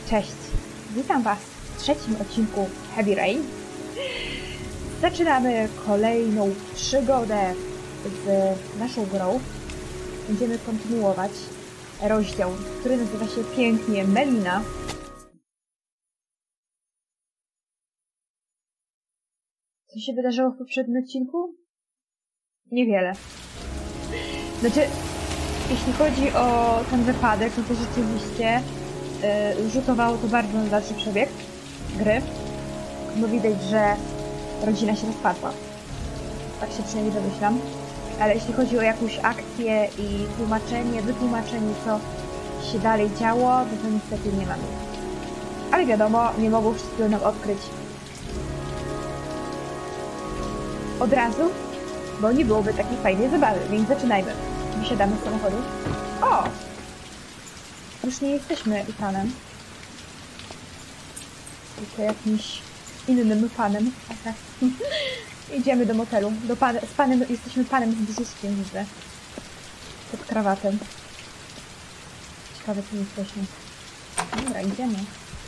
Cześć! Witam Was w trzecim odcinku Heavy Rain. Zaczynamy kolejną przygodę z naszą grą. Będziemy kontynuować rozdział, który nazywa się pięknie Melina. Co się wydarzyło w poprzednim odcinku? Niewiele. Znaczy, jeśli chodzi o ten wypadek, no to rzeczywiście rzutowało to bardzo na dalszy przebieg gry, bo widać, że rodzina się rozpadła. Tak się przynajmniej domyślam. Ale jeśli chodzi o jakąś akcję i tłumaczenie, wytłumaczenie, co się dalej działo, to niestety nie mamy. Ale wiadomo, nie mogą wszystkiego nam odkryć od razu, bo nie byłoby takiej fajnej zabawy, więc zaczynajmy. Wysiadamy z samochodu. O! Już nie jesteśmy Ethanem. Tylko jakimś innym panem. Aha. Idziemy do motelu. Z panem, jesteśmy panem z brzuszkiem, widzę. Pod krawatem. Ciekawe, co jesteśmy. Dobra, idziemy.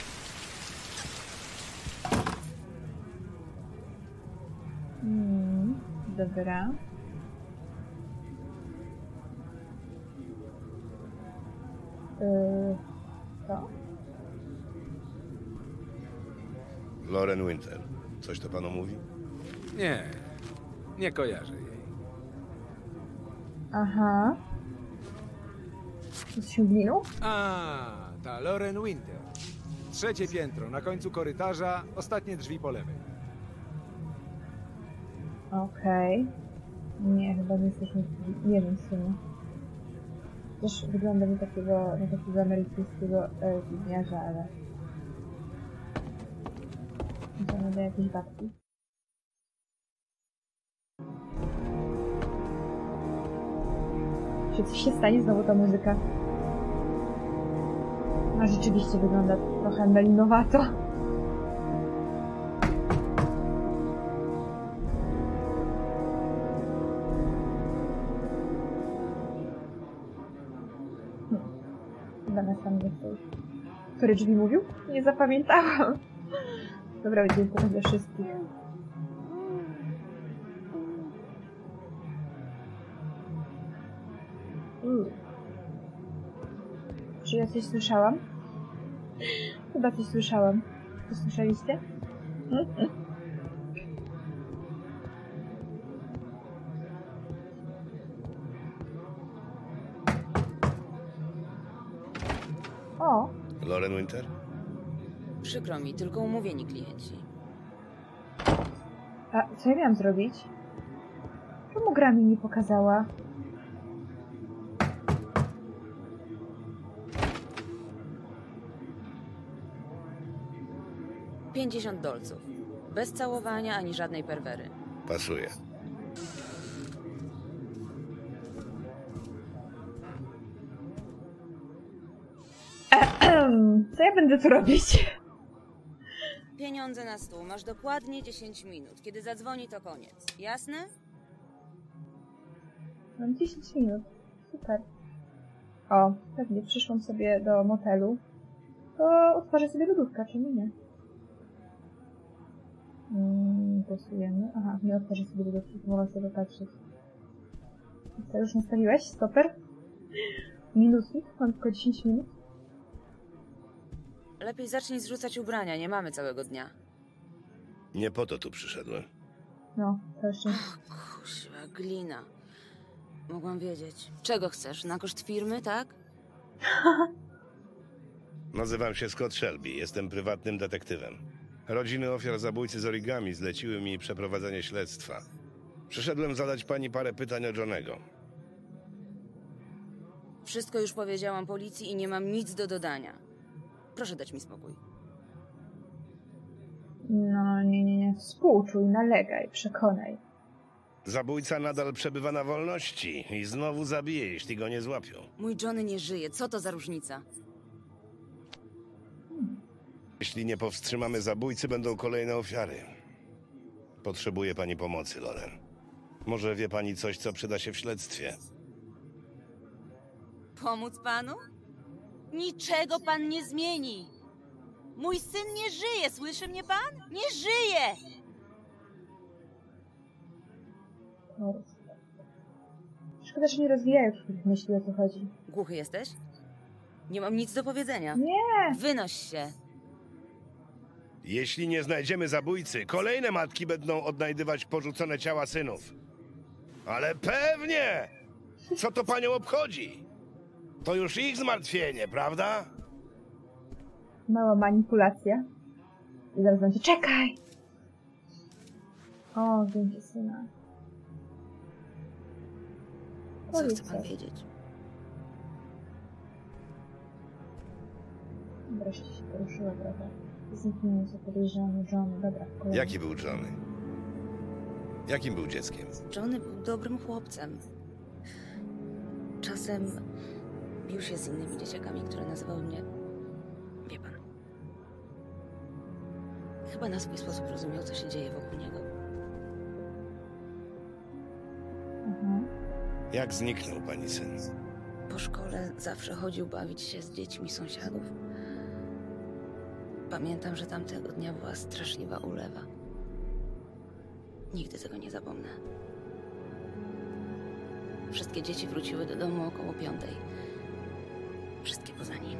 Dobra. Co? Lauren Winter. Coś to panu mówi? Nie kojarzę jej. Aha. Z siódminu? A, ta Lauren Winter. Trzecie piętro, na końcu korytarza, ostatnie drzwi po lewej. Okej. Nie, chyba nie jesteśmy... Nie wiem w sumie. Też wygląda na takiego amerykańskiego widniarza, ale... Idziemy do jakiejś babki. Czy coś się stanie? Znowu ta muzyka. No rzeczywiście wygląda trochę melinowato. Chyba nas tam nie stoi. Które drzwi mówił? Nie zapamiętałam. Dobra, będziemy teraz do wszystkich. Czy ja coś słyszałam? Chyba coś słyszałam. To słyszeliście? O! Lauren Winter? Przykro mi, tylko umówieni klienci. A co ja miałam zrobić? Czemu gra mi nie pokazała? $50. Bez całowania ani żadnej perwery. Pasuje. Co ja będę tu robić? Pieniądze na stół. Masz dokładnie 10 minut. Kiedy zadzwoni, to koniec. Jasne? Mam 10 minut. Super. O, pewnie przyszłam sobie do motelu. To otworzę sobie lodówkę, czemu nie? Głosujemy. Aha, nie otworzę sobie lodówki, to mogę sobie patrzeć. Co, już nastawiłeś? Stoper? Minutnik? Mam tylko 10 minut. Lepiej zacznij zrzucać ubrania. Nie mamy całego dnia. Nie po to tu przyszedłem. No, to jeszcze... Kuźwa, glina. Mogłam wiedzieć. Czego chcesz? Na koszt firmy, tak? Nazywam się Scott Shelby. Jestem prywatnym detektywem. Rodziny ofiar zabójcy z origami zleciły mi przeprowadzenie śledztwa. Przyszedłem zadać pani parę pytań o Johnego. Wszystko już powiedziałam policji i nie mam nic do dodania. Proszę dać mi spokój. No, nie. Współczuj, nalegaj, przekonaj. Zabójca nadal przebywa na wolności i znowu zabije, jeśli go nie złapią. Mój Johnny nie żyje. Co to za różnica? Jeśli nie powstrzymamy zabójcy, będą kolejne ofiary. Potrzebuje pani pomocy, Lauren. Może wie pani coś, co przyda się w śledztwie? Pomóc panu? Niczego pan nie zmieni. Mój syn nie żyje, słyszy mnie pan? Nie żyje! Szkoda, że nie rozwijają swoich myśli, o co chodzi. Głuchy jesteś? Nie mam nic do powiedzenia. Nie! Wynoś się. Jeśli nie znajdziemy zabójcy, kolejne matki będą odnajdywać porzucone ciała synów. Ale pewnie! Co to panią obchodzi? To już ich zmartwienie, prawda? Mała manipulacja. I zaraz będzie, czekaj! O, zdjęcie syna. Co Powiedz chce pan coś. wiedzieć? Wreszcie się poruszyła trochę. Zniknięcie podejrzany John. Dobra, kolejny. Jaki był Johnny? Jakim był dzieckiem? Johnny był dobrym chłopcem. Czasem bił się z innymi dzieciakami, które nazywały mnie... Wie pan. Chyba na swój sposób rozumiał, co się dzieje wokół niego. Aha. Jak zniknął pani syn? Po szkole zawsze chodził bawić się z dziećmi sąsiadów. Pamiętam, że tamtego dnia była straszliwa ulewa. Nigdy tego nie zapomnę. Wszystkie dzieci wróciły do domu około 5. Wszystkie poza nim.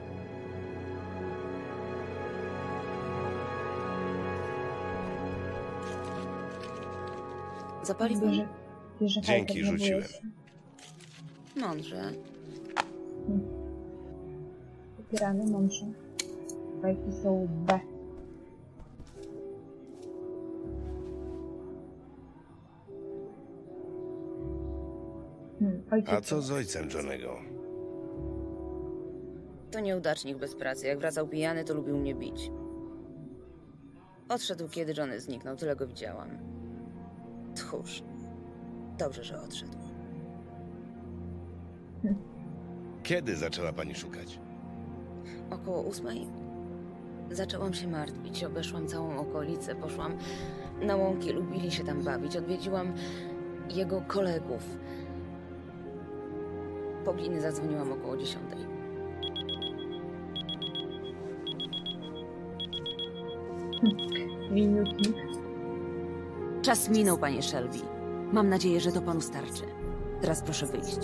Zapali pan? Bierze Dzięki, fajkę, próbuje rzuciłem. się. Mądrze. Popieramy mądrze. Fajki są B. Ojciec. A co z ojcem Johnego? To nieudacznik bez pracy. Jak wracał pijany, to lubił mnie bić. Odszedł, kiedy Johnny zniknął. Tyle go widziałam. Tchórz. Dobrze, że odszedł. Kiedy zaczęła pani szukać? Około 8 zaczęłam się martwić. Obeszłam całą okolicę. Poszłam na łąki. Lubili się tam bawić. Odwiedziłam jego kolegów. Po gliny zadzwoniłam około 10. Minutnik. Czas minął, panie Shelby. Mam nadzieję, że to panu starczy. Teraz proszę wyjść.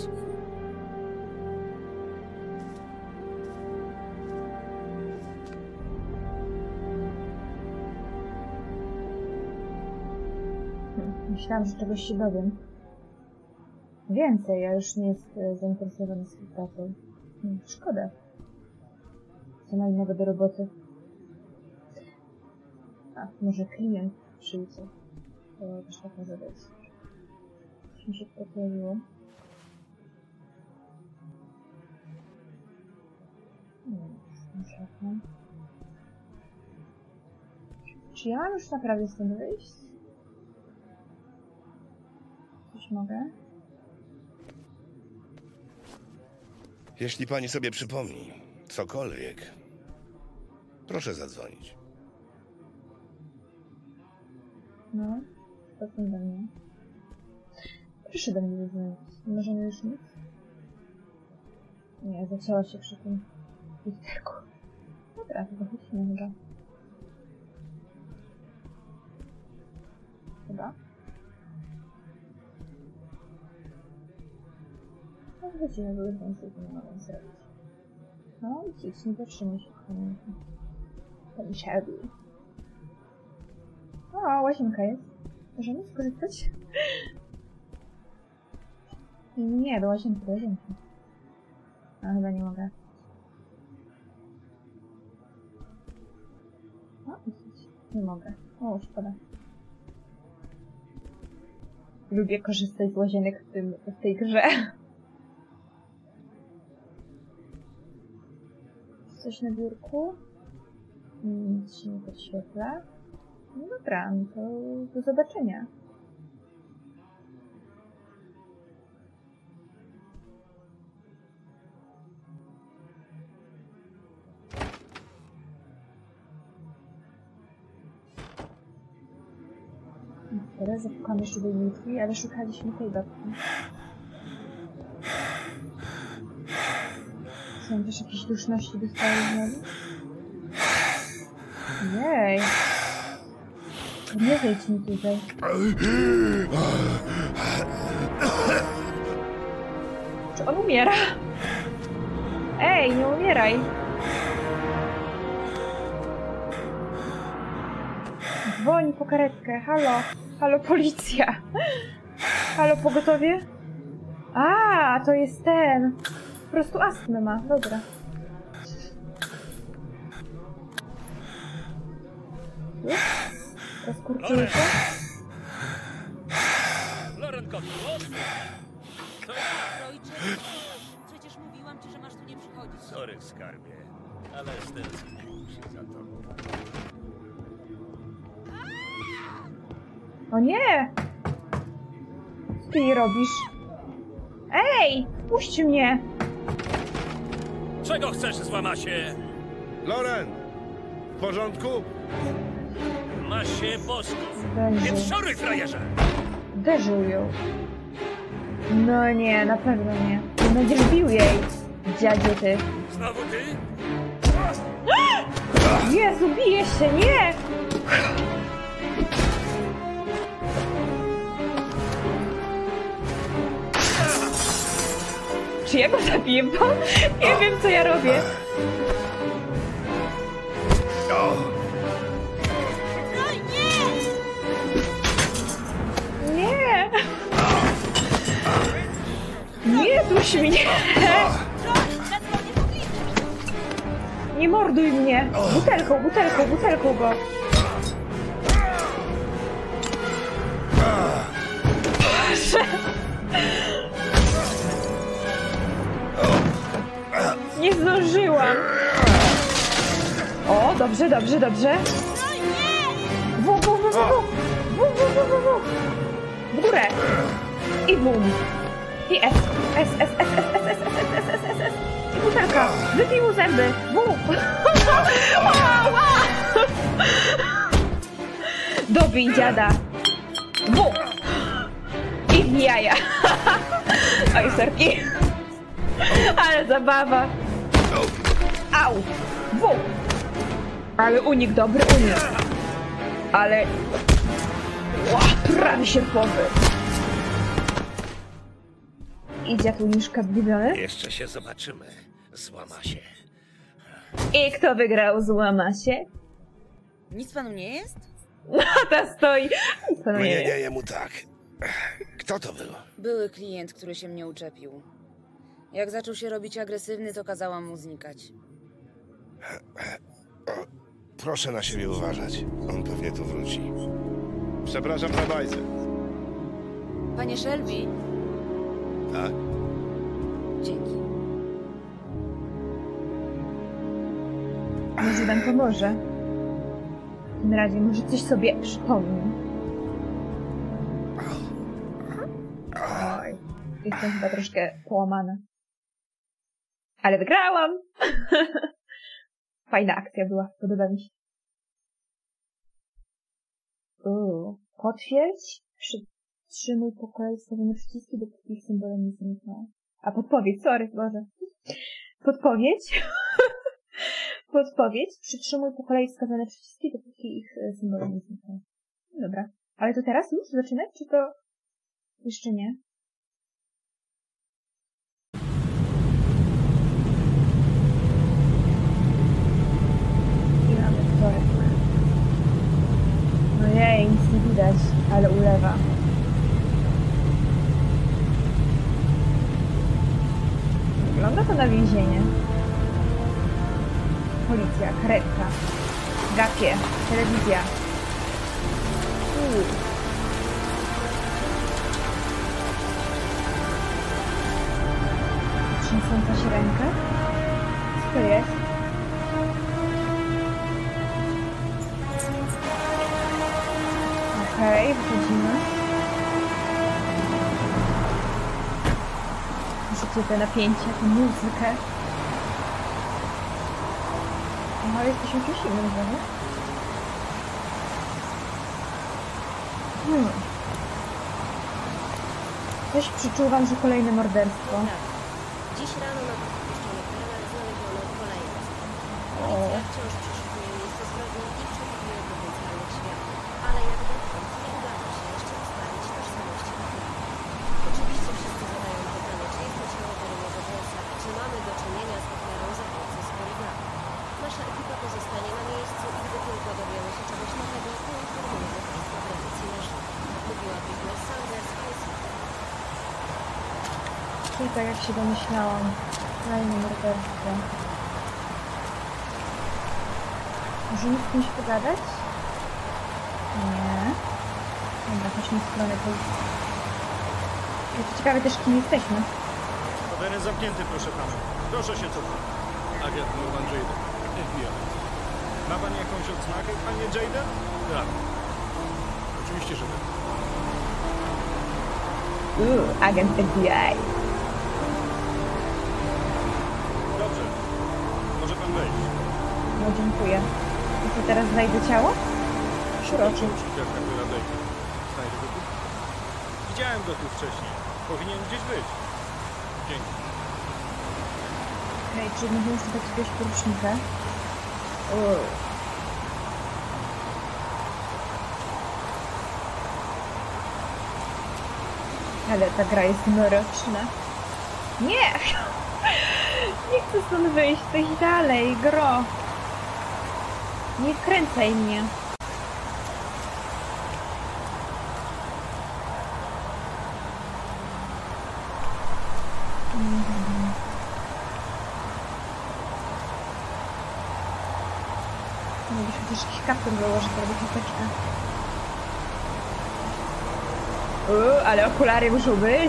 Myślałam, że czegoś się dowiem. Więcej, a już nie jest zainteresowany współpracą. Szkoda. Co ma innego do roboty? A, może klient przyjdzie. To też tak może być. Coś mi się tutaj pojawiło. Czy ja mam już naprawdę stąd wyjść? Coś mogę? Jeśli pani sobie przypomni cokolwiek, proszę zadzwonić. No, zadzwoń do mnie. Proszę do mnie zadzwonić. Nie możemy już nic? Nie, zacięła się przy tym literku. Dobra, to wychodźmy chyba. Chyba? No, wychodzimy, były więcej, to nie mogę zrobić. No, idź, nie zatrzymuj się w pamięci. Pani Shelby. O, łazienka jest. Możemy skorzystać? Nie, do łazienki, do łazienki. A, chyba nie mogę. O, idź. Nie mogę. O, szkoda. Lubię korzystać z łazienek w tej grze. Coś na biurku? Nic się nie podświetla. No dobra, no to do zobaczenia. Teraz zapukamy szubejniki, ale szukaliśmy tej babki. Są też jakieś duszności dostały znowu? Jej. Nie zejdź mi tutaj. Czy on umiera? Ej, nie umieraj. Dzwoń po karetkę. Halo. Halo, policja. Halo, pogotowie? A, to jest ten. Po prostu astmę ma. Dobra. Rozkurczyły się? Loren Kotto, Ojcze, przecież mówiłam ci, że masz tu nie przychodzić. sorry, skarbie, ale stęskniłem się za tobą. O nie! Co ty jej robisz? Ej! Puść mnie! Czego chcesz, złamasie? Loren! W porządku? Masz się bosko. Zdarzył. Więc szoruj, frajerze! Uderzył ją. No nie, na pewno nie. Nie będziesz bił jej, dziadzie ty. Znowu ty? Jezu, bije się, nie! Czy ja go zabiję? Bo nie wiem, co ja robię. Nie! Nie duś mnie! Nie morduj mnie! Butelką, butelką, butelką go! Boże! Nie zdążyłam! O, dobrze, dobrze, dobrze! W górę! I bum! I S! S, S, S, S, S, S, S, S, S, S, S, S! I butelka! Wypij mu zęby! W! Dobij dziada! W! I w jaja! Oj, serki! Ale zabawa! Au! W! Ale unik, dobry unik! Ale... Ła, prawie sierpowy! Idzie tu niszka zgubiony. Jeszcze się zobaczymy, złamasie. I kto wygrał, złama się? Nic panu nie jest? Ta stoi. Co no Nie, jemu tak. Kto to był? Były klient, który się mnie uczepił. Jak zaczął się robić agresywny, to kazałam mu znikać. Proszę na siebie uważać. On pewnie tu wróci. Przepraszam za bajzę. Panie Shelby, Tak? dzięki. Może nam pomoże. W tym razie może coś sobie przypomni. Oj, jestem chyba troszkę połamana. Ale wygrałam! Fajna akcja była, podoba mi się. Potwierdź, przytrzymuj po kolei stawione przyciski, dopóki ich symbole nie znikną. A podpowiedź, sorry, Boże. Podpowiedź. Podpowiedź, przytrzymuj po kolei wskazane przyciski, dopóki ich symbole nie znikną. Dobra. Ale to teraz już zaczynać, czy to jeszcze nie? I mamy wtorek. No jej, nic nie widać, ale ulewa. Wygląda to na więzienie. Policja, karetka, gapie, telewizja. Trzęsąca się ręka? Co to jest? Okej, wychodzimy. Rzucę te napięcie, tę muzykę. No, jesteśmy czymś innym znowu. Coś przeczuwam, że kolejne morderstwo. Dziś rano na podpuszczonych terenach znaleziono kolejny. O. Policja wciąż przeszukuje miejsce zbrodni. i przewiduje potencjalnych świadków, ale jak dotąd nie udało się jeszcze ustalić tożsamości ofiary. Oczywiście wszyscy zadają pytanie, czy jest to ciało Jeremiego Boysa i czy mamy do czynienia z ofiarą zabójcy z poligami. Nasza ekipa pozostanie na miejscu i gdy tylko dowiemy się czegoś nowego, poinformujemy Państwa w relacji na żywo. Mówiła Britney Sanders, ICT. Czyli tak jak się domyślałam. Kolejne morderstwo. Możemy z kimś pogadać? Nie. Dobra, chodźmy w stronę policji. Jest ciekawe też, kim jesteśmy. Teren zamknięty, proszę pana. Proszę się cofnąć. Agent Norman Jaden, FBI. Ma pan jakąś odznakę, panie Jaden? Tak. Oczywiście, że tak. Agent FBI. Dobrze. Może pan wejść. No dziękuję. I co, teraz znajdę ciało? Szuroczy. Psychiatra Blakea. Znajdę go tu? Widziałem go tu wcześniej. Powinien gdzieś być. Dzięki. Okej, czy możemy szukać jakiegoś porucznika? Ale ta gra jest mroczna. Nie! Nie chcę stąd wyjść, to idź dalej, gro! Nie wkręcaj mnie. Mógłbyś chociaż jakiś kaptur założyć, albo chusteczkę. Ale okulary muszą być.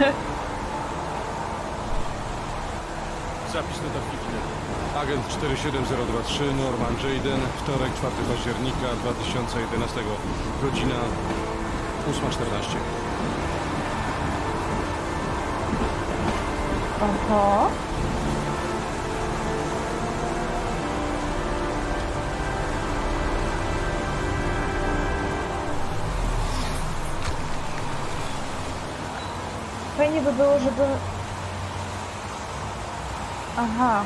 Zapis notatki. Agent 47023 Norman Jaden, wtorek 4 października 2011, godzina 8:14. Oho. Fajnie by było, żeby... Aha.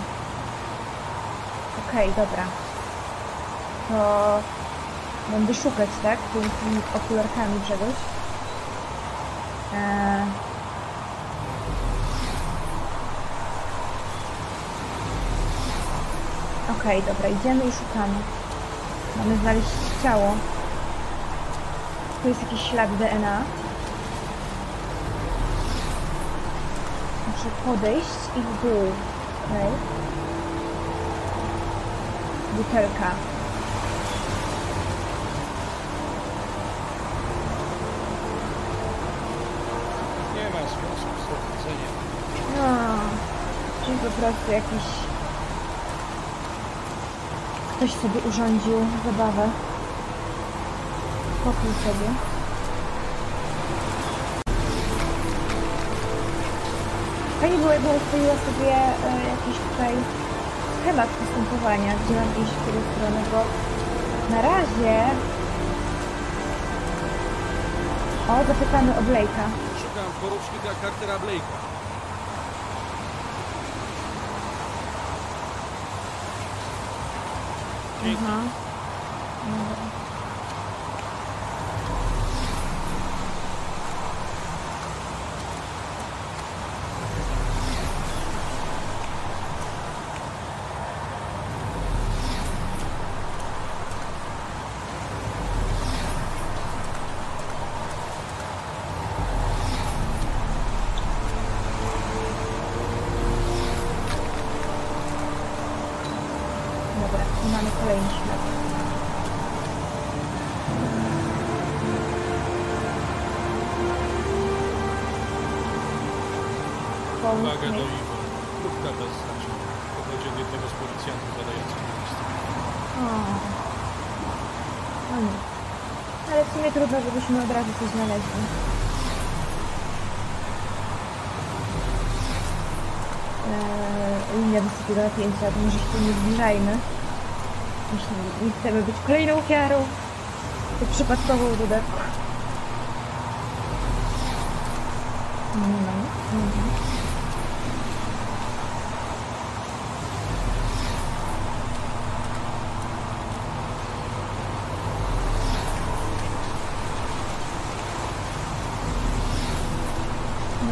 Okej, dobra. To... Będę szukać, tak? Tymi okularkami czegoś. Okej, dobra, idziemy i szukamy. Mamy znaleźć ciało. Tu jest jakiś ślad DNA. Muszę podejść i w dół. Okej. Butelka. Nie ma sensu z odwiedzeniem. No, czyli po prostu jakiś... Ktoś sobie urządził zabawę. Pokój sobie. Fajnie było, jakbym ustaliła sobie jakiś tutaj schemat postępowania, gdzie mam iść w którą stronę, bo na razie... O, zapytamy o Blake'a. Szukam porucznika Cartera Blake'a. Aha. Dobra, i mamy kolejny ślad. Uwaga do Iwo. Próbka bez znaczenia. Pochodzi od jednego z policjantów badających miejsce. No nie. Ale w sumie trudno, żebyśmy od razu coś znaleźli. Linia wysokiego napięcia, to może się tu nie zbliżajmy. Jeśli nie chcemy być kolejną ofiarą, to przypadkową w dodatku.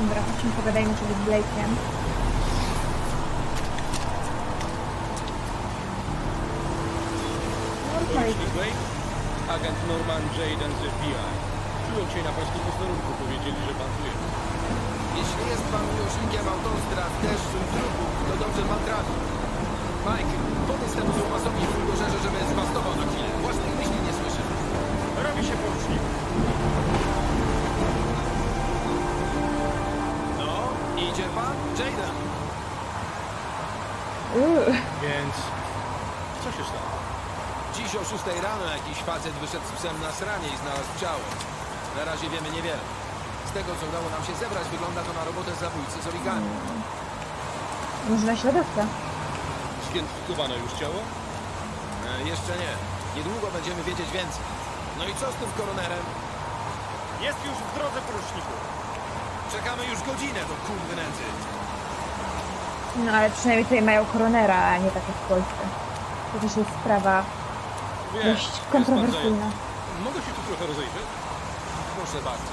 Dobra, chodźmy pogadajmy sobie z Blake'em. Porucznik Blake? Agent Norman Jayden z FBI. Czułem cię na pańskim posterunku. Powiedzieli, że pan tu jest. Jeśli jest pan miłośnikiem autostrad, deszczu i trupów, to dobrze pan trafi. Mike, powiedz temu zumasowi w buldożerze, żeby zbastował na chwilę. Własnych myśli nie słyszy. Robi się porucznik. No, idzie pan? Jayden. Więc... co się stało? Dziś o 6 rano jakiś facet wyszedł z psem na sranie i znalazł ciało. Na razie wiemy niewiele. Z tego, co udało nam się zebrać, wygląda to na robotę zabójcy z origami. Może naśladowca. Zidentyfikowano już ciało? Jeszcze nie. Niedługo będziemy wiedzieć więcej. No i co z tym koronerem? Jest już w drodze, poruczniku. Czekamy już godzinę do kurwy nędzy. No ale przynajmniej tutaj mają koronera, a nie tak jak w Polsce. To też jest sprawa dość jest pan kontrowersyjna. zajęty. Mogę się tu trochę rozejrzeć? Proszę bardzo.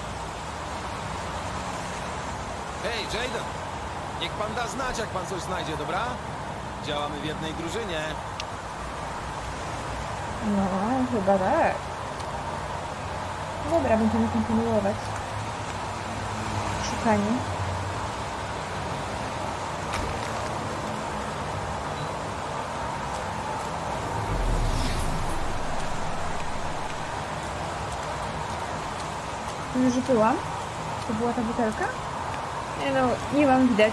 Hej, Jayden! Niech pan da znać, jak pan coś znajdzie, dobra? Działamy w jednej drużynie. No, chyba tak. Dobra, będziemy kontynuować szukanie. Już byłam? To była ta butelka? Nie no, nie mam widać.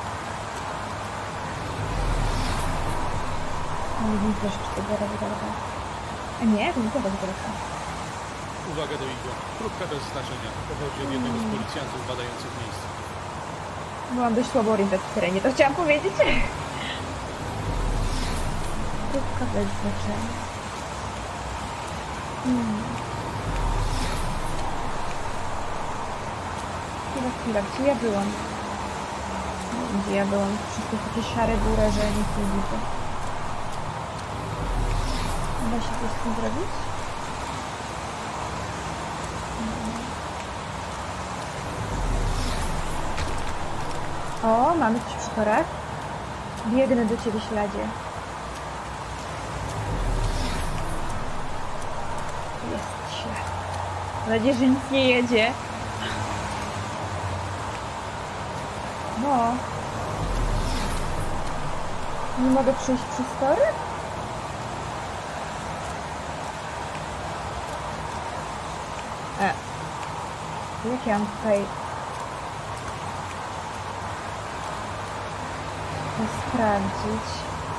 Nie widzę, czy to była ta butelka. A nie, to nie była ta butelka. Uwaga do igła. Próbka bez znaczenia. Pochodzi od jednego z policjantów badających miejsce. Byłam dość słabo orientacji w terenie, to chciałam powiedzieć. Próbka bez znaczenia. Chwila, gdzie ja byłam? Nie wiem, gdzie ja byłam. Wszystko takie szare góry, że nic nie widzę. Da się coś z tym zrobić? O, mamy coś przy torach. Biegnę do ciebie, śladzie. Jest ślad. Mam nadzieję, że nic nie jedzie. No. Nie mogę przejść przez tory? Jak ja mam tutaj to sprawdzić?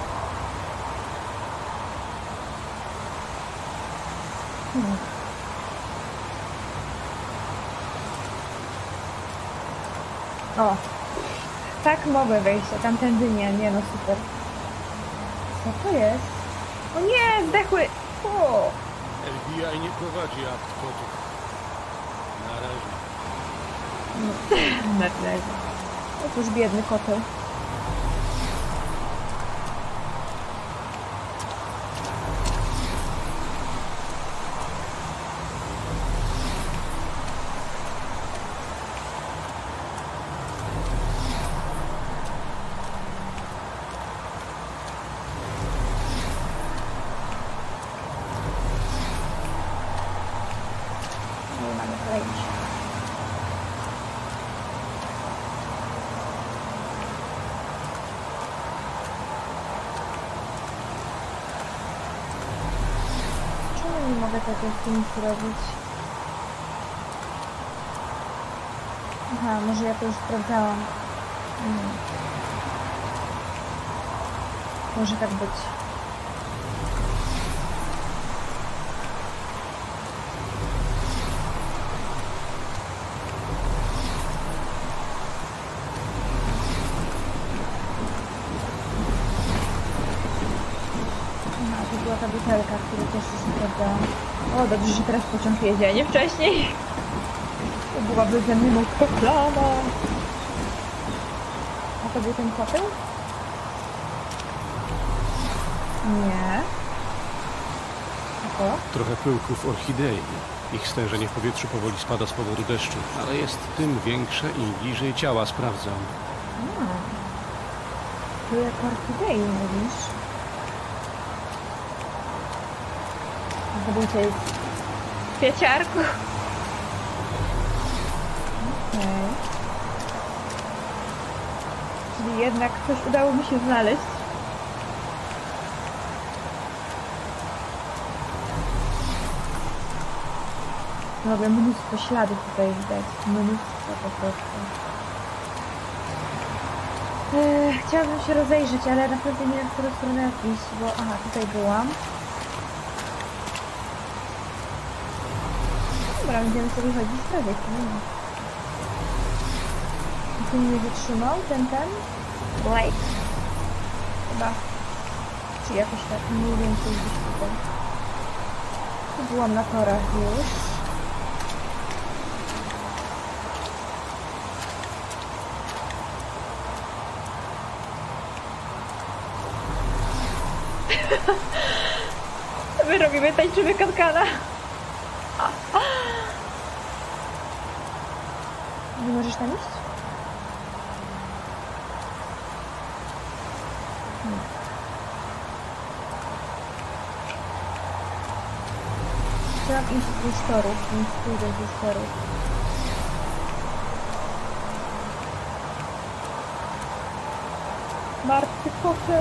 O! Tak mogę wejść, a tamtędy nie, nie no super. Co to jest? O nie, zdechły! O! FBI nie prowadzi akt kotów. Na razie. Na razie. Otóż biedny koteł. Nie mogę tego z tym zrobić. Aha, może ja to już sprawdzałam. Może tak być. To była ta butelka, którą też już sprawdzałam. O, dobrze, że teraz pociąg jedzie, a nie wcześniej. To byłaby ze mną poplana. A to był ten koteł? Nie. A to? Trochę pyłków orchidei. Ich stężenie w powietrzu powoli spada z powodu deszczu, ale jest tym większe im bliżej ciała, sprawdzam. To jak orchidei mówisz? Zobaczcie, jest w kwieciarku. Okej. Czyli jednak coś udało mi się znaleźć. Dobra, mnóstwo śladów tutaj widać. Mnóstwo po prostu. Chciałabym się rozejrzeć, ale naprawdę nie wiem, w którą stronę iść, bo... Aha, tutaj byłam. Dobra, będziemy sobie chodzić prawie. Tu mnie wytrzymał ten? Blake. Chyba. Czy jakoś tak mniej więcej gdzieś tutaj. Tu byłam na torach już. My robimy, tańczymy kankana. Nie możesz tam iść? Nie. Chciałam iść z torów, więc pójdę z torów. Martwy kotem.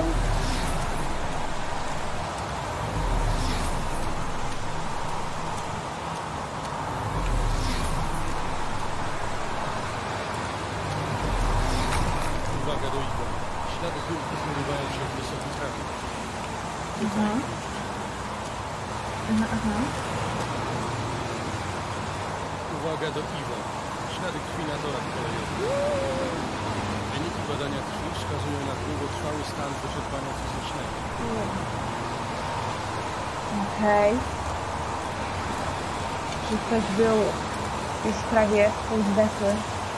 Uwaga do igła. Ślady kulków urywają się w wysokiej trawie. Aha. Uwaga do Iwa. Ślady krwi na torach kolejowych. Wyniki badania krwi wskazują na długotrwały stan wyczerpania fizycznego. Okej. Czy ktoś był już prawie pół zdechły?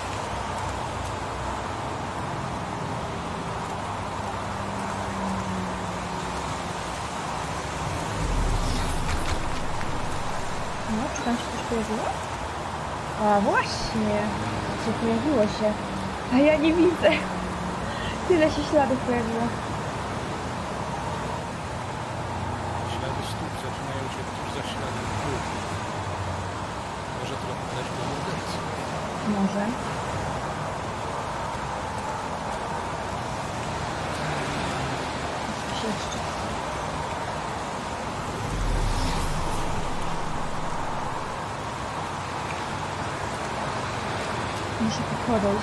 No, czy tam się coś pojawiło? A właśnie, co pojawiło się? A ja nie widzę. Tyle się śladów pojawiło. Ślady stóp zaczynają się tuż za śladem gór. Może trochę dać do mordercy. Może. Coś jeszcze. Muszę tu podejść.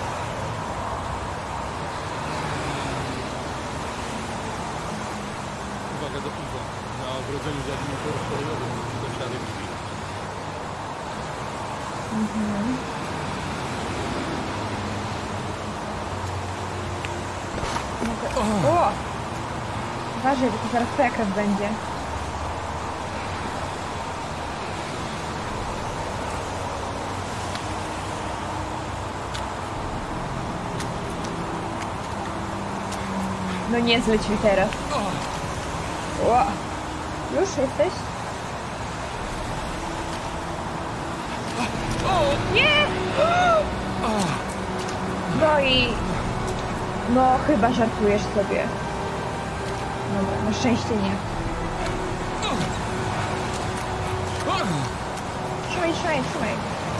Uwaga do Iwa. Na ogrodzeniu za linią torów kolejowych do ślady krwi. Mogę... O! Uważaj, bo to zaraz twoja krew będzie. No nie zleć mi teraz. O! Już jesteś? Nie! No i... No chyba żartujesz sobie. Dobra, na szczęście nie. Trzymaj.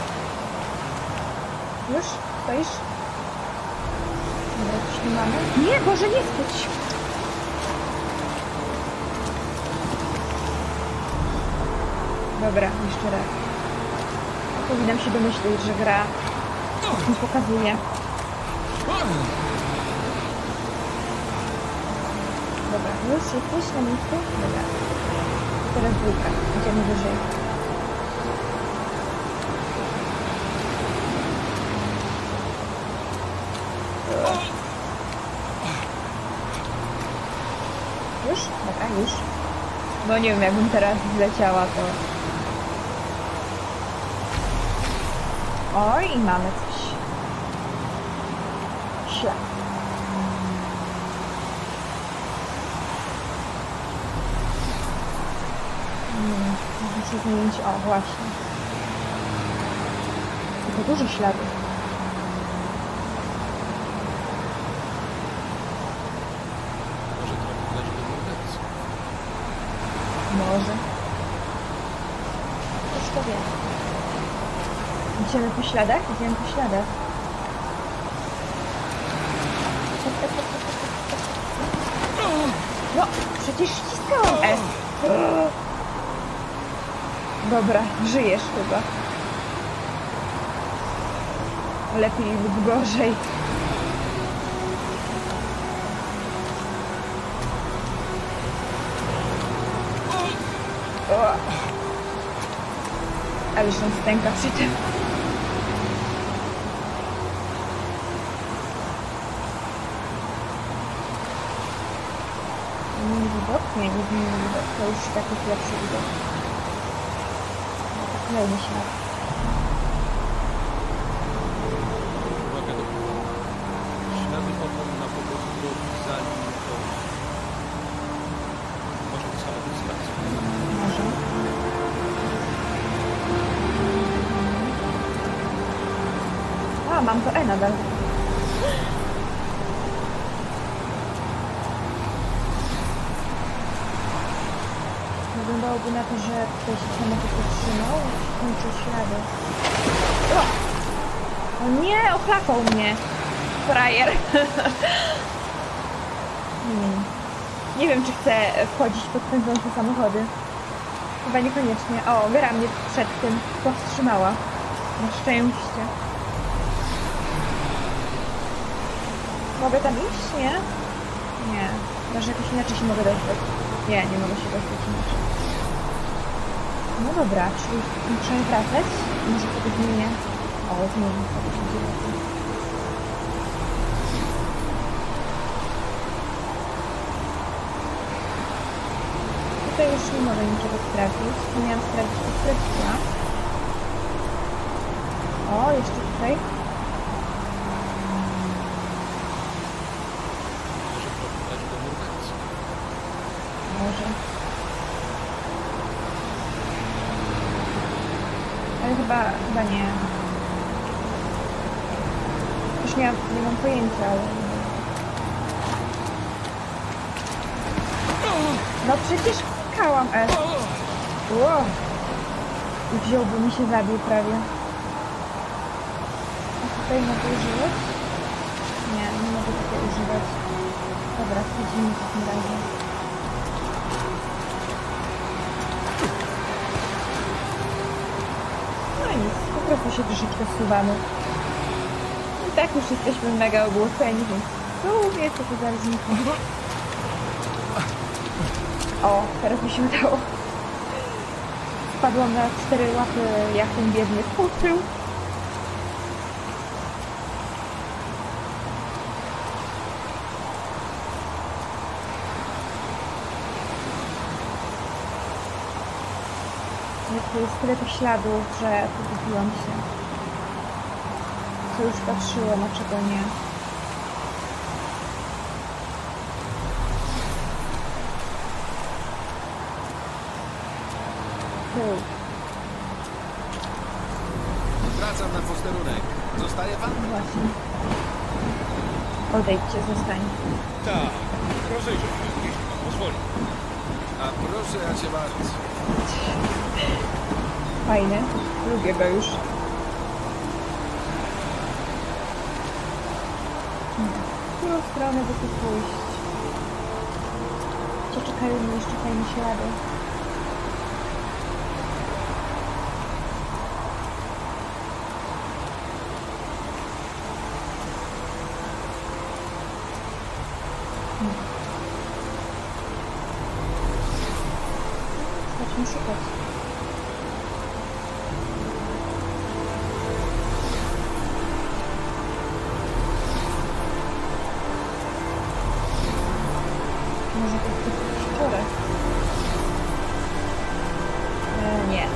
Już? Stoisz? Dobra, coś nie mamy? Nie, Boże, nie spójrz! Dobra, jeszcze raz. Powinnam się domyślić, że gra mi pokazuje. Dobra, już jesteś na miejscu? Dobra. Teraz dwójka. Idziemy wyżej. Już? Dobra, już. No nie wiem, jakbym teraz zleciała, to... Oj, i mamy coś. Ślad. Muszę zmienić, o właśnie. Tylko dużo śladów. Może trochę leży do mordercy. Może. Ktoś to wie. Idziemy po śladach? Idziemy po śladach. No, przecież ściskałam S. Dobra, żyjesz chyba. Lepiej lub gorzej. O. Ależ on stęka przy tym. Widok? Nie, nie zmienił widok. To już taki lepszy widok. Kolejny ślad. Uwaga do ślady opon na poboku drogi zanim to... Może to samochód z pracy. Może. A, mam to E nadal. Wyglądałoby na to, że ktoś się samochód zatrzymał i kończył ślady. O nie, ochlapał mnie. Frajer. Nie wiem, czy chcę wchodzić pod pędzące samochody. Chyba niekoniecznie. O, gra mnie przed tym powstrzymała. Na szczęście. Mogę tam iść? Nie? Nie. Może jakoś inaczej się mogę dostać. Nie mogę się dostać inaczej. No dobra, czyli muszę wracać. Może sobie zmienię. O, zmienię sobie będzie lepiej. Tutaj już nie mogę niczego sprawdzić. Tu miałam sprawdzić, to sprawdziła. O, jeszcze tutaj. Może trochę leży do mordercy. Może. Ale chyba nie. Już nie mam pojęcia, ale... No przecież klikałam S. Wow. I wziąłby mi się zabił prawie. A tutaj mogę używać? Nie mogę tutaj używać. Dobra, wchodzimy w takim razie. No nic, po prostu się troszeczkę zsuwamy. I tak już jesteśmy mega ogłuszeni, więc w sumie co to za różnica. O, teraz mi się udało. Spadłam na 4 łapy, jak ten biedny skurczył. Tu jest tyle tych śladów, że pogubiłam się. Co już patrzyłam, a czego nie. Wracam na posterunek. Zostaje pan? Właśnie. Odejdźcie, zostań. Tak, rozejrzę się, jeśli pan pozwoli. A proszę, ja cię bardzo. Fajne. Lubię go już. W którą stronę by tu pójść? Gdzie czekają mnie jeszcze fajne ślady? Zacznę szukać. Może to jest jakiś szczurek? Nie.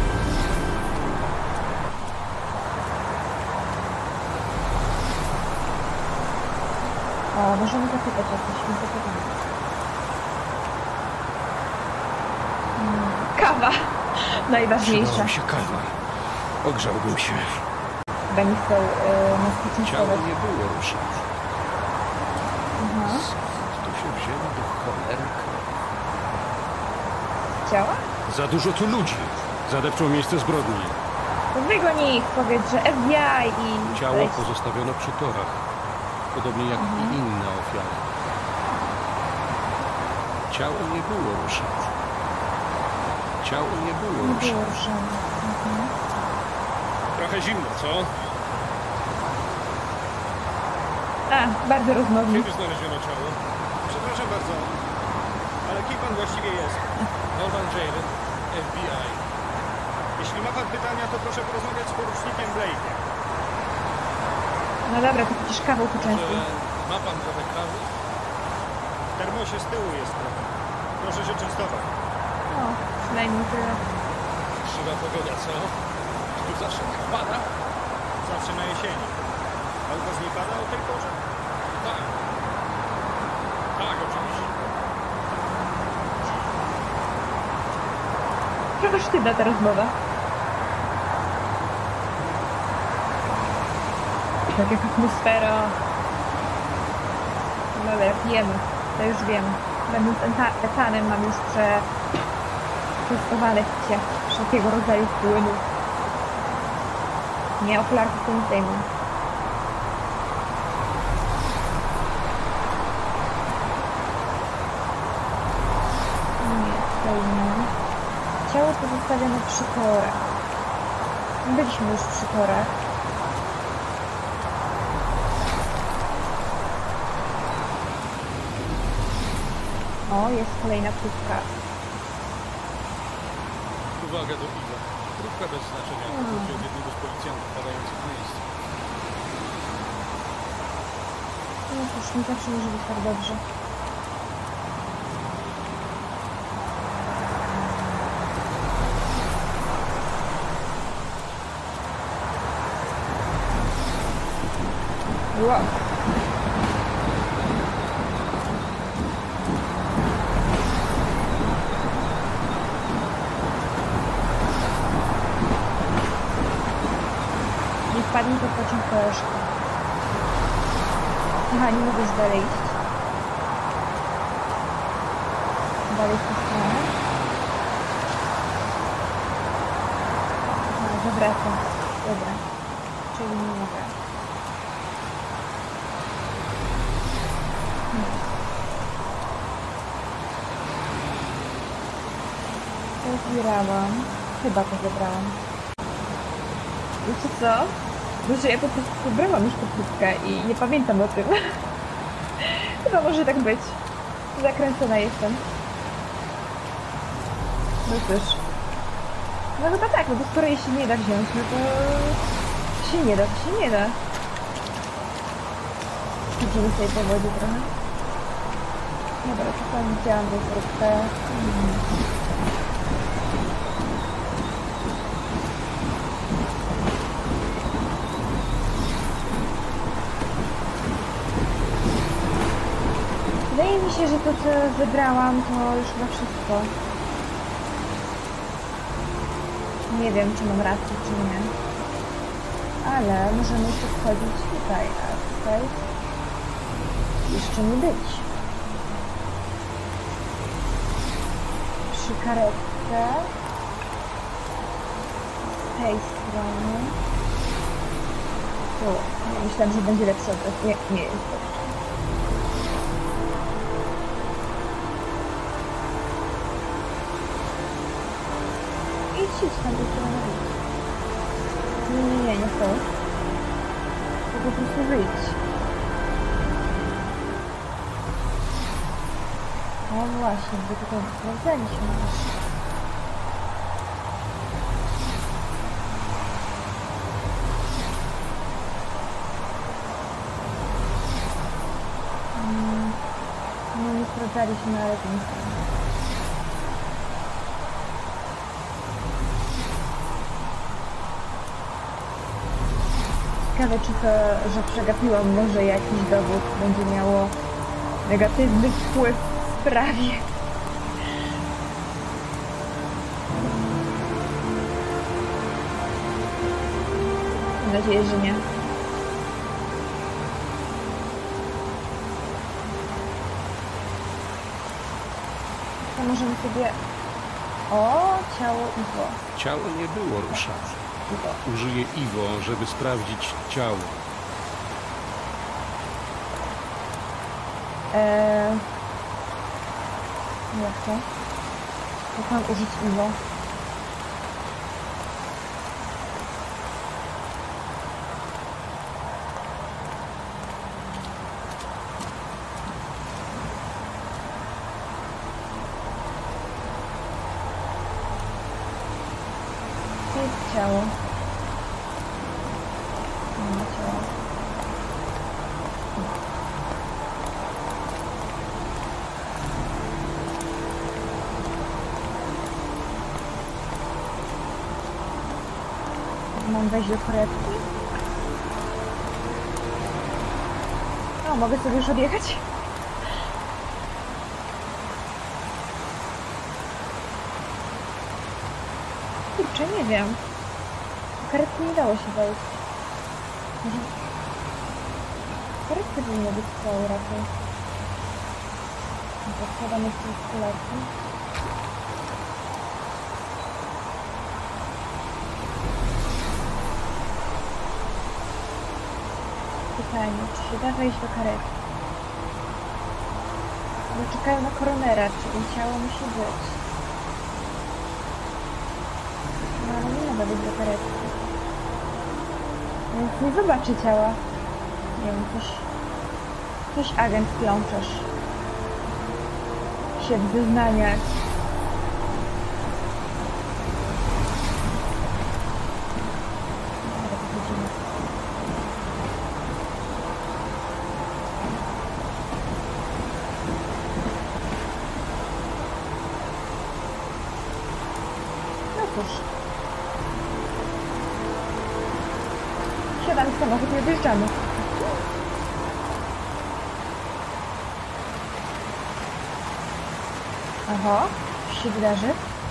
O, możemy zapytać o coś, nie zapytamy. Kawa! kawa. Najważniejsza. Przydała mi się kawa. Ogrzałbym się. Chyba nie chcą nas Ciało poczęstować. nie było ruszane. Aha. Skąd tu się wzięło do cholery krew? Ciała? Za dużo tu ludzi. Zadepczą miejsce zbrodni. To wygoń ich, powiedz, że FBI i... Ciało Weź. pozostawiono przy torach. Podobnie jak i inne ofiary. Ciało nie było ruszane. Ciało nie było Nie było ruszane. ruszane. Trochę zimno, co? A, bardzo rozmowny. Kiedy znaleziono ciało? Przepraszam bardzo, ale kim pan właściwie jest? Norman Jalen, FBI. Jeśli ma pan pytania, to proszę porozmawiać z porucznikiem Blake'em. No dobra, to przecież kawał tu często. Ma pan trochę kawy? W termosie z tyłu jest trochę. Proszę się częstować. O, przynajmniej tyle. Krzywa pogoda, co? Tu zawsze tak pada? Zawsze na jesieni. A u was nie pada o tej porze? Tak. Tak, oczywiście. Trochę sztywna ta rozmowa. Tak jak atmosfera. No dobra, pijemy. To już wiem. Będąc etanem mam już przetestowane picie wszelkiego rodzaju płynów. Nie, okularków to nie zdejmę. Nie, tutaj nie. Ciało pozostawione przy torach. Byliśmy już przy torach. O, jest kolejna próbka. Uwaga do piwa. Próbka bez znaczenia. Chodzi od jednego z policjantów badających miejsce. No cóż, nie zawsze może być tak dobrze. Wow. Nie wpadnij pod pociąg koleżka. Aha, nie mogę już dalej iść. Dalej w tę stronę. Aha, zawracam. Dobra. Czyli nie mogę. To zbierałam. Chyba to zebrałam. Wiecie co? Boże, ja po prostu pobrałam już tę próbkę i nie pamiętam o tym. Chyba może tak być. Zakręcona jestem. No cóż. No chyba tak, no bo skoro jej się nie da wziąć, no to się nie da, to się nie da. Idziemy sobie po wodzie trochę. Dobra, to tam widziałam tę próbkę. Wydaje mi się, że to co wybrałam to już chyba wszystko. Nie wiem, czy mam rację, czy nie. Ale możemy jeszcze wchodzić tutaj, a tutaj jeszcze nie być. Przy karetce. Z tej strony. Tu. Ja myślałam, że będzie lepszy obraz. Nie, nie jest lepszy. Idź tam do strony. Nie to. To po prostu wyjdź. O właśnie, bo tutaj sprawdzaliśmy już. No nie sprawdzaliśmy, ale to nie sprawdzaliśmy. Ciekawe, czy to, że przegapiłam może jakiś dowód będzie miało negatywny wpływ w sprawie. Mam nadzieję, że nie. To możemy sobie... O, ciało Iwo. Ciało nie było ruszane. Iwo. Użyję Iwo, żeby sprawdzić ciało. Jak to? Jak mam użyć Iwo? To jest ciało. Nie ma ciała. Mam wejść do karetki? O, mogę sobie już odjechać? Kurczę, nie wiem. Do karetki nie dało się wejść. Może... W karetce powinno być cały raczej. Zakładam jeszcze pistoletki. Pytanie, czy się da wejść do karetki? Bo czekają na koronera, czyli ciało musi być. No ale nie mogę być do karetki. Więc nie zobaczy ciała. Nie wiem, coś agent plączesz. Się w zeznaniach. Siadamy w samochód i odjeżdżamy. Aha, co się wydarzy?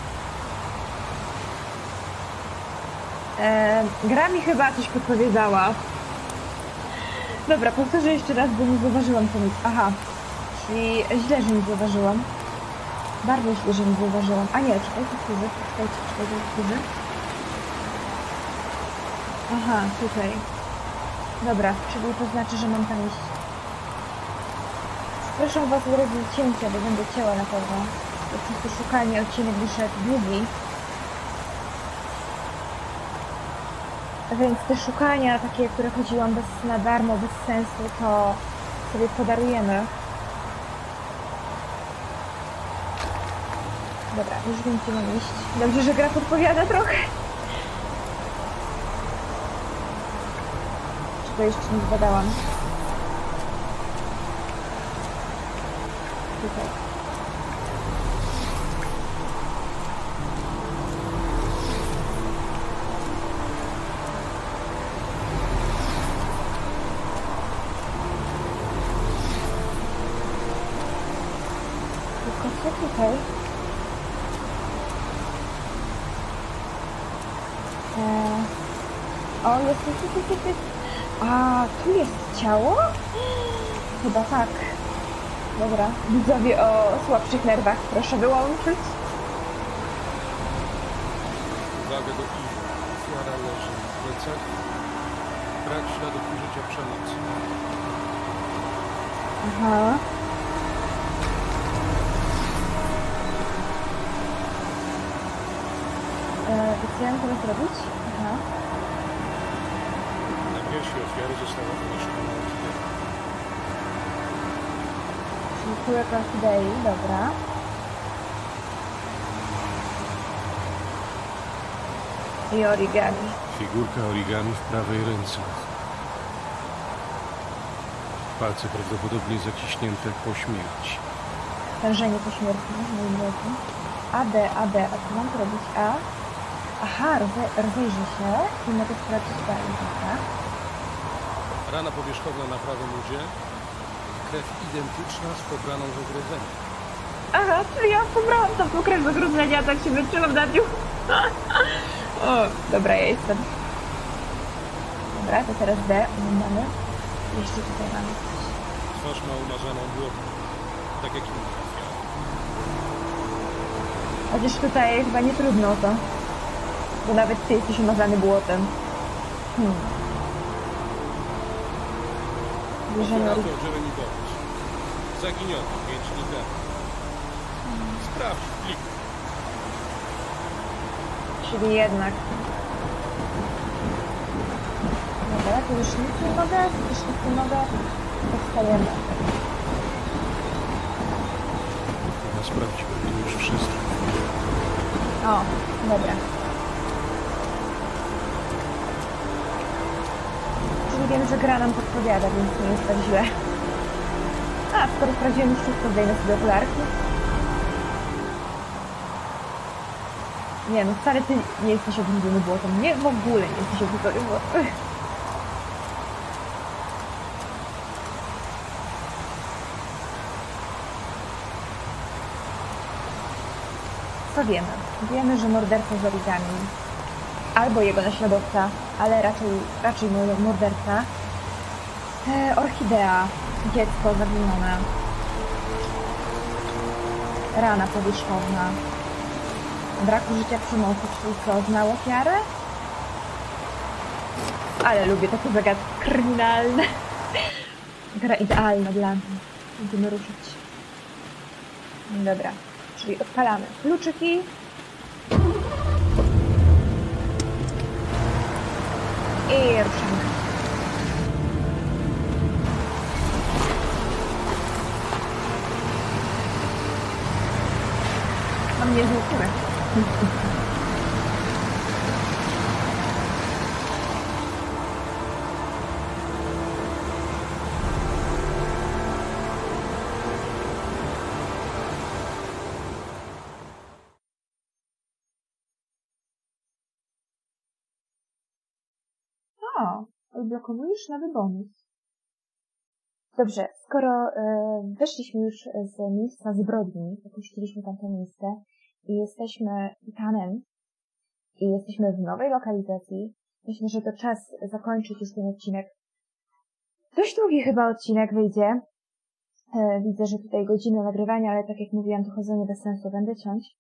Gra mi chyba coś podpowiedziała. Dobra, powtórzę jeszcze raz, bo nie zauważyłam co nic. Aha, czyli źle, że nie zauważyłam. Bardzo źle, że nie zauważyłam. A nie, czekaj, powtórzę. Aha, tutaj. Dobra, czyli to znaczy, że mam tam iść. Proszę was o rozcięcie, bo będę ciała na pewno. Po prostu szukanie odcinek wyszedł długi. Więc te szukania, takie, które chodziłam na darmo, bez sensu, to sobie podarujemy. Dobra, już wiem, gdzie mam iść. Dobrze, że gra podpowiada trochę. Czego jeszcze nie zbadałam. Tutaj. Tylko co tutaj? O, jest. A, tu jest ciało? Chyba tak. Dobra, widzowie o słabszych nerwach, proszę wyłączyć. Uwaga do Iwo. Ofiara leży w plecach. Brak śladów użycia przemocy. Aha. Co ja mam teraz robić? Aha. Na piersi ofiary została zamieszczona orchidea. Czyli kółek orchidei, dobra. I origami. Figurka origami w prawej ręce. Palce prawdopodobnie zaciśnięte po śmierci. Stężenie po śmierci, moi drodzy. A co mam to robić? A? Aha, rozejrzy się i mogę sprawdzić dalej, tak? Rana powierzchowna na prawym udzie. Krew identyczna z pobraną w ogrodzeniu. Aha, czyli ja pobrałam tą krew z ogrodzenia, tak się wytrzymam na nią. O, dobra, ja jestem. Dobra, to teraz D mamy. Jeszcze tutaj mamy. Twarz ma umarzaną błotem. Tak jak inne. Chociaż tutaj chyba nie trudno o to. Bo nawet ty jesteś umazany błotem. Wierzenie Operator Jeremy Bones. Zaginiony 5 dni temu. Sprawdź w pliku. Czyli jednak. Dobra, tu już nic nie mogę, Powstajemy. Chyba sprawdziłem to już wszystko. O, dobra. Czyli wiem, że gra nam podpowiada, więc nie jest tak źle. A, skoro sprawdziłem już wszystko, zdejmę sobie okularki. Nie no, wcale ty nie jesteś obrzydzony błotem. Nie, w ogóle nie jesteś obrzydzony błotem. Co wiemy? Wiemy, że morderca zabiegami. Albo jego naśladowca, ale raczej morderca. Orchidea. Dziecko zaginione. Rana powierzchowna. Brak użycia przemocy, czyli co? Znał ofiarę? Ale lubię takie zagadki kryminalne. Gra idealna dla mnie. Będziemy ruszyć. Dobra. Czyli odpalamy kluczyki. I ruszamy. Mam niezły tyłek. O, odblokowujesz nowy bonus. Dobrze, skoro wyszliśmy już z miejsca zbrodni, opuściliśmy tamto miejsce i jesteśmy Ethanem i jesteśmy w nowej lokalizacji, myślę, że to czas zakończyć już ten odcinek. Dość długi chyba odcinek wyjdzie. Widzę, że tutaj godzina nagrywania, ale tak jak mówiłam, to chodzenie bez sensu, będę ciąć.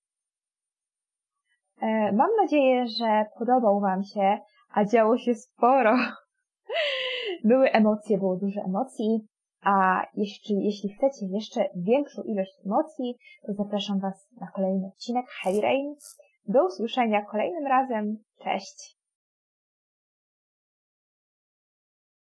Mam nadzieję, że podobał wam się, a działo się sporo. Były emocje, było dużo emocji, a jeśli chcecie jeszcze większą ilość emocji, to zapraszam was na kolejny odcinek Heavy Rain. Do usłyszenia kolejnym razem. Cześć!